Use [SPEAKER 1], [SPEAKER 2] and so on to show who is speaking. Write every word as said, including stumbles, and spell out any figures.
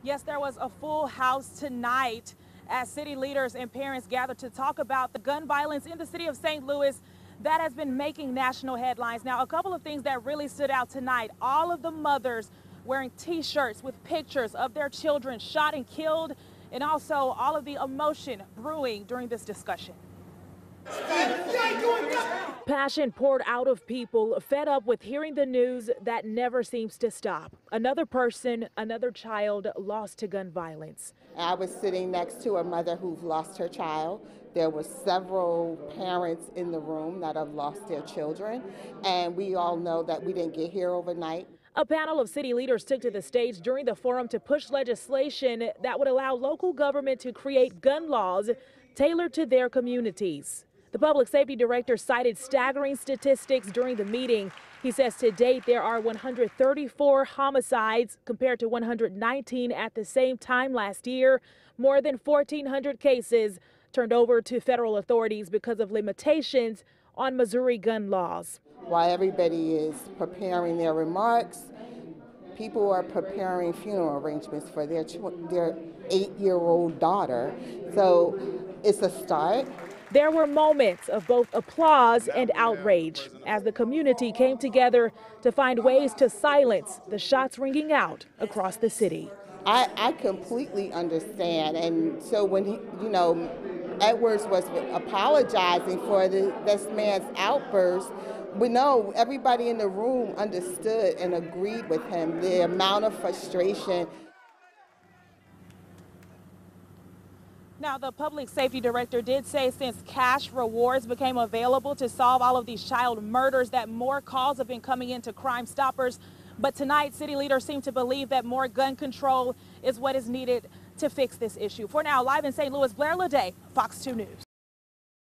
[SPEAKER 1] Yes, there was a full house tonight as city leaders and parents gathered to talk about the gun violence in the city of Saint Louis that has been making national headlines. Now, a couple of things that really stood out tonight: all of the mothers wearing T-shirts with pictures of their children shot and killed, and also all of the emotion brewing during this discussion. Passion poured out of people fed up with hearing the news that never seems to stop. Another person, another child lost to gun violence.
[SPEAKER 2] I was sitting next to a mother who's lost her child. There were several parents in the room that have lost their children, and we all know that we didn't get here overnight.
[SPEAKER 1] A panel of city leaders took to the stage during the forum to push legislation that would allow local government to create gun laws tailored to their communities. The public safety director cited staggering statistics during the meeting. He says to date there are one hundred thirty-four homicides compared to one hundred nineteen at the same time last year. More than fourteen hundred cases turned over to federal authorities because of limitations on Missouri gun laws.
[SPEAKER 2] While everybody is preparing their remarks, people are preparing funeral arrangements for their their eight-year-old daughter. So it's a start.
[SPEAKER 1] There were moments of both applause and outrage as the community came together to find ways to silence the shots ringing out across the city.
[SPEAKER 2] I, I completely understand. And so when, he, you know, Edwards was apologizing for the, this man's outburst, we know everybody in the room understood and agreed with him, the amount of frustration.
[SPEAKER 1] Now, the public safety director did say since cash rewards became available to solve all of these child murders, that more calls have been coming into Crime Stoppers. But tonight, city leaders seem to believe that more gun control is what is needed to fix this issue. For now, live in Saint Louis, Blair Ledet, Fox two News.